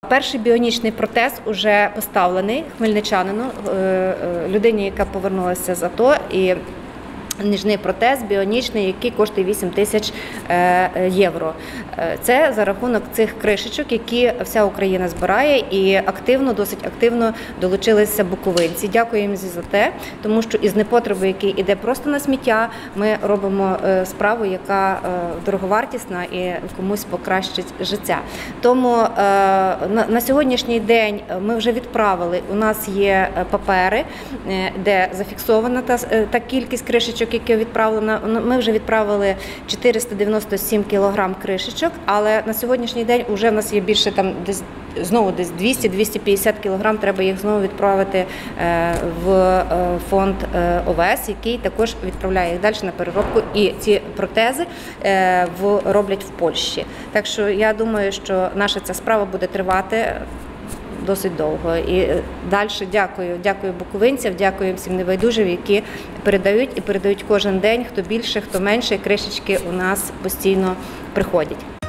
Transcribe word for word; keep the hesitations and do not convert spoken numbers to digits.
Перший біонічний протез вже поставлений хмельничанину, людині, яка повернулася з АТО, і ніжний протез біонічний, який коштує вісім тисяч євро. Це за рахунок цих кришечок, які вся Україна збирає, і активно, досить активно долучилися буковинці. Дякуємо за те, тому що із непотребу, який йде просто на сміття, ми робимо справу, яка дороговартісна і комусь покращить життя. Тому на сьогоднішній день ми вже відправили, у нас є папери, де зафіксована та, та кількість кришечок, яке відправлено. Ми вже відправили чотириста дев'яносто сім кілограм кришечок, але на сьогоднішній день вже в нас є більше там десь знову десь двісті - двісті п'ятдесят кілограм, треба їх знову відправити в фонд О В С, який також відправляє їх далі на переробку, і ці протези роблять в Польщі. Так що я думаю, що наша ця справа буде тривати досить довго. І далі дякую, дякую буковинцям, дякую всім небайдужим, які передають і передають кожен день, хто більше, хто менше, кришечки у нас постійно приходять.